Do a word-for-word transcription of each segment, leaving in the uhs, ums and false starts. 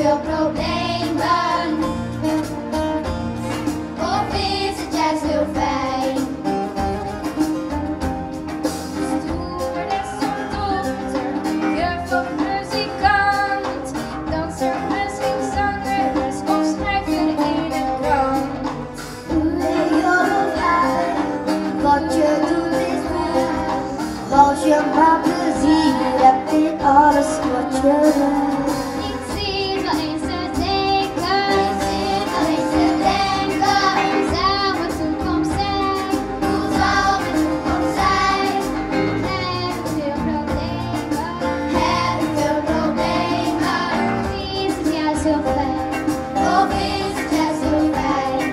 veel problemen? Of is het juist heel fijn? Stewardess of dokter, juf of muzikant, danser, misschien zangeres of schrijver in een krant. Wat je doet is goed, als je maar plezier hebt in alles wat je doet. Ik zit wel eens te denken, ik zit wel eens te denken, hoe zou mijn toekomst zijn? Hoe zal mijn toekomst zijn? Heb ik veel problemen? Heb ik veel problemen? Of is het juist heel fijn? Of is het juist heel fijn?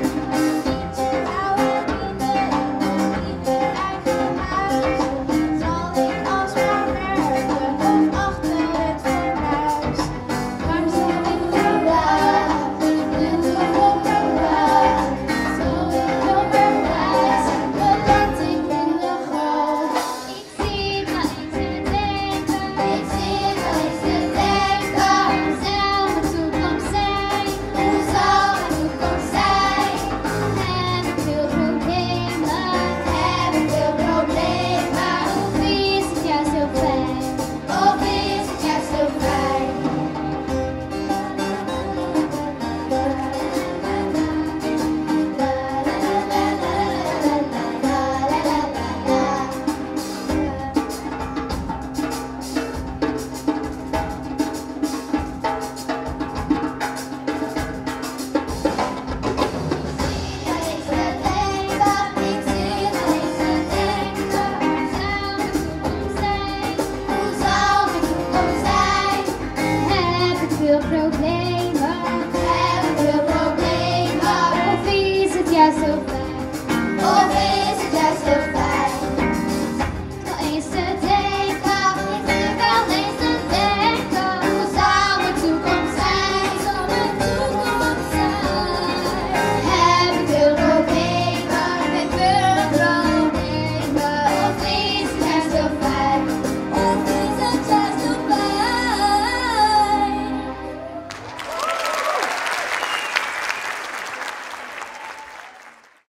Veel problemen.